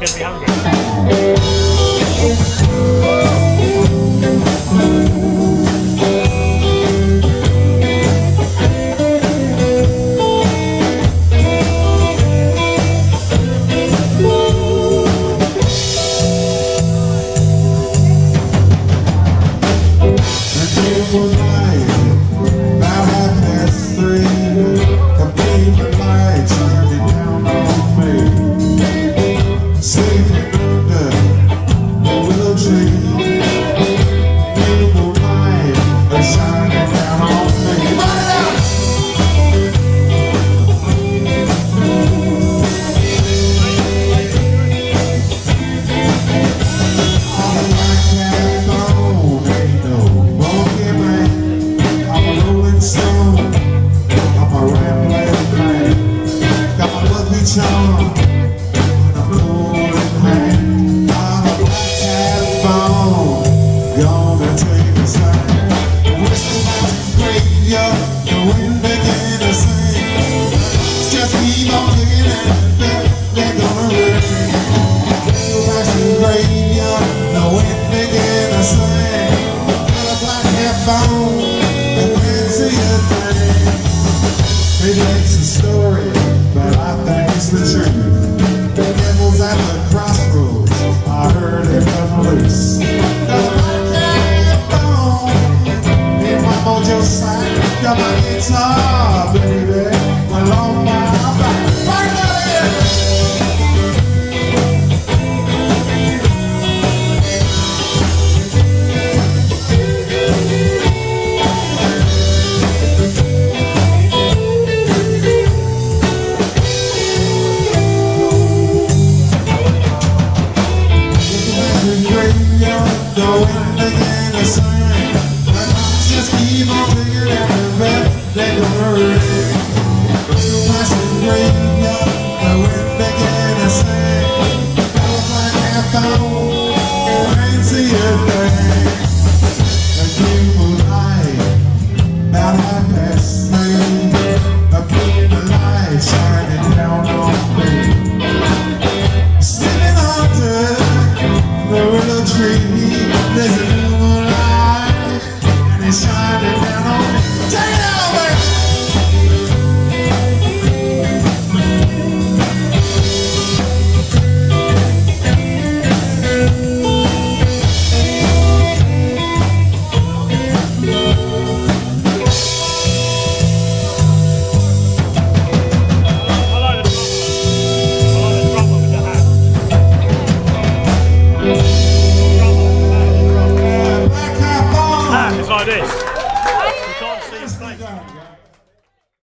gonna be hungry. Maybe it's a story, but I think it's the truth. The devil's at the crossroads, I heard it come loose. Got my telephone in my mojo sack, got my guitar, baby, along my back. Just keep on thinking and they're gonna ring. You must be great, the wind begin to sing. Feels like I found, and I ain't see it.